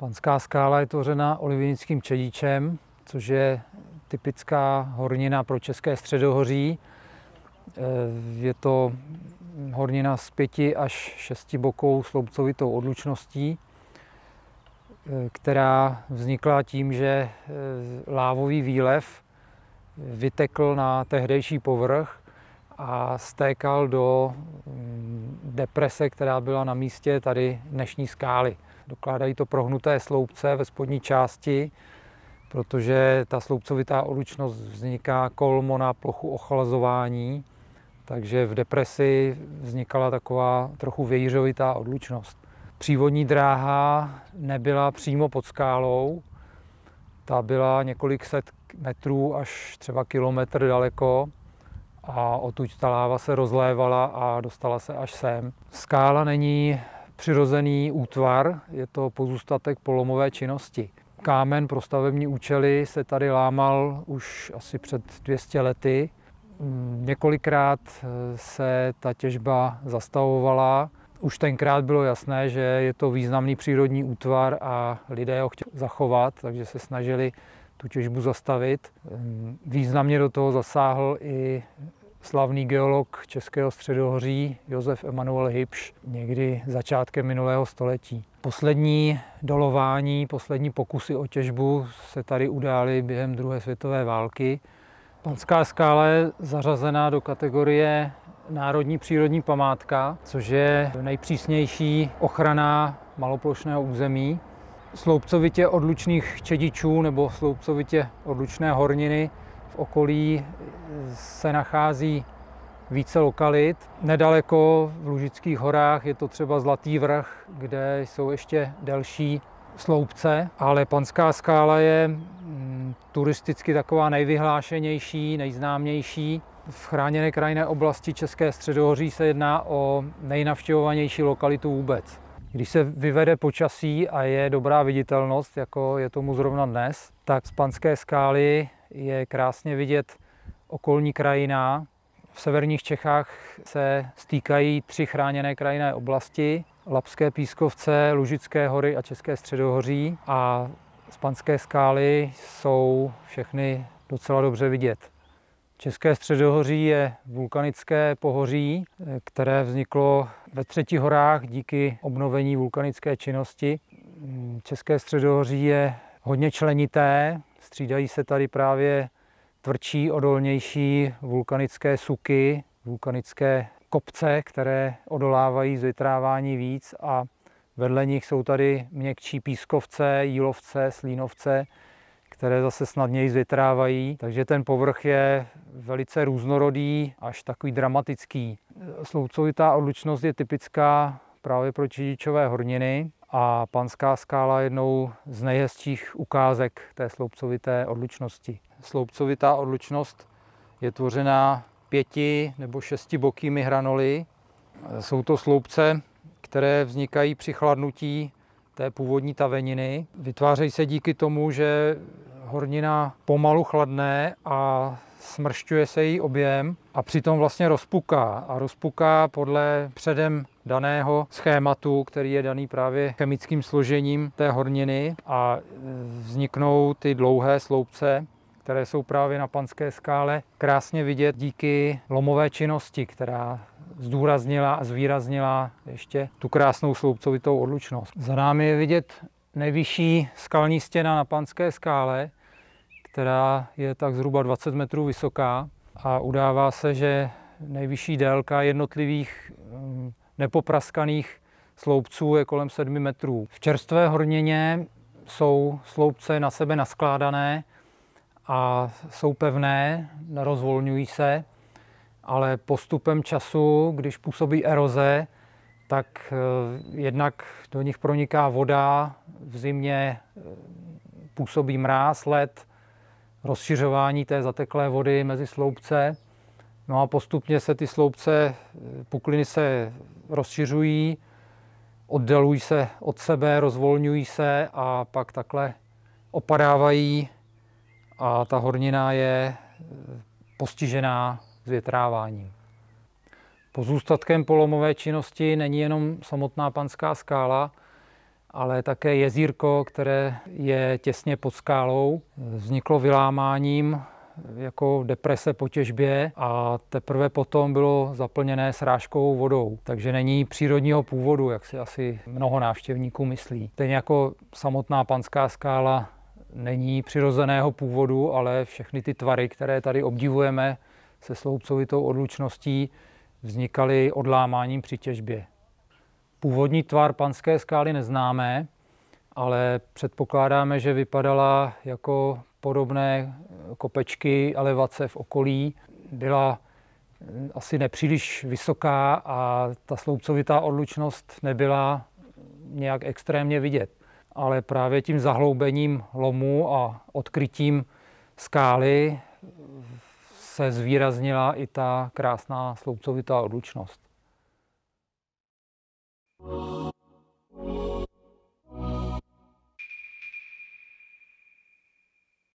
Panská skála je tvořena olivinickým čedičem, což je typická hornina pro České středohoří. Je to hornina s 5 až 6 bokou sloupcovitou odlučností, která vznikla tím, že lávový výlev vytekl na tehdejší povrch a stékal do deprese, která byla na místě tady dnešní skály. Dokládají to prohnuté sloupce ve spodní části, protože ta sloupcovitá odlučnost vzniká kolmo na plochu ochlazování, takže v depresi vznikala taková trochu vějířovitá odlučnost. Přívodní dráha nebyla přímo pod skálou, ta byla několik set metrů až třeba kilometr daleko a odtud ta láva se rozlévala a dostala se až sem. Skála není přirozený útvar, je to pozůstatek polomové činnosti. Kámen pro stavební účely se tady lámal už asi před 200 lety. Několikrát se ta těžba zastavovala. Už tenkrát bylo jasné, že je to významný přírodní útvar a lidé ho chtěli zachovat, takže se snažili tu těžbu zastavit. Významně do toho zasáhl i slavný geolog Českého středohoří Josef Emanuel Hybš někdy začátkem minulého století. Poslední dolování, poslední pokusy o těžbu se tady udály během druhé světové války. Panská skála je zařazena do kategorie národní přírodní památka, což je nejpřísnější ochrana maloplošného území. Sloupcovitě odlučných čedičů nebo sloupcovitě odlučné horniny v okolí se nachází více lokalit. Nedaleko v Lužických horách je to třeba Zlatý vrch, kde jsou ještě delší sloupce, ale Panská skála je turisticky taková nejvyhlášenější, nejznámější. V chráněné krajinné oblasti České středohoří se jedná o nejnavštěvovanější lokalitu vůbec. Když se vyvede počasí a je dobrá viditelnost, jako je tomu zrovna dnes, tak z Panské skály je krásně vidět okolní krajina. V severních Čechách se stýkají 3 chráněné krajinné oblasti: Labské pískovce, Lužické hory a České středohoří. A z Panské skály jsou všechny docela dobře vidět. České středohoří je vulkanické pohoří, které vzniklo ve Třetích horách díky obnovení vulkanické činnosti. České středohoří je hodně členité, střídají se tady právě tvrdší, odolnější vulkanické suky, vulkanické kopce, které odolávají zvětrávání víc, a vedle nich jsou tady měkčí pískovce, jílovce, slínovce, které zase snadněji zvětrávají, takže ten povrch je velice různorodý, až takový dramatický. Sloupcovitá odlučnost je typická právě pro čedičové horniny a Panská skála je jednou z nejhezčích ukázek té sloupcovité odlučnosti. Sloupcovitá odlučnost je tvořena 5 nebo 6 bokými hranoly. Jsou to sloupce, které vznikají při chladnutí té původní taveniny. Vytvářejí se díky tomu, že hornina pomalu chladne a smršťuje se její objem a přitom vlastně rozpuká. A rozpuká podle předem daného schématu, který je daný právě chemickým složením té horniny, a vzniknou ty dlouhé sloupce, které jsou právě na Panské skále krásně vidět díky lomové činnosti, která zdůraznila a zvýraznila ještě tu krásnou sloupcovitou odlučnost. Za námi je vidět nejvyšší skalní stěna na Panské skále, která je tak zhruba 20 metrů vysoká, a udává se, že nejvyšší délka jednotlivých nepopraskaných sloupců je kolem 7 metrů. V čerstvé hornině jsou sloupce na sebe naskládané a jsou pevné, nerozvolňují se, ale postupem času, když působí eroze, tak jednak do nich proniká voda, v zimě působí mráz, led, rozšiřování té zateklé vody mezi sloupce. No a postupně se ty sloupce, pukliny se rozšiřují, oddalují se od sebe, rozvolňují se a pak takhle opadávají a ta hornina je postižená zvětráváním. Pozůstatkem polomové činnosti není jenom samotná Panská skála, ale také jezírko, které je těsně pod skálou. Vzniklo vylámáním jako deprese po těžbě a teprve potom bylo zaplněné srážkovou vodou. Takže není přírodního původu, jak si asi mnoho návštěvníků myslí. Stejně jako samotná Panská skála není přirozeného původu, ale všechny ty tvary, které tady obdivujeme se sloupcovitou odlučností, vznikaly odlámáním při těžbě. Původní tvar Panské skály neznáme, ale předpokládáme, že vypadala jako podobné kopečky, elevace v okolí. Byla asi nepříliš vysoká a ta sloupcovitá odlučnost nebyla nějak extrémně vidět. Ale právě tím zahloubením lomu a odkrytím skály se zvýraznila i ta krásná sloupcovitá odlučnost.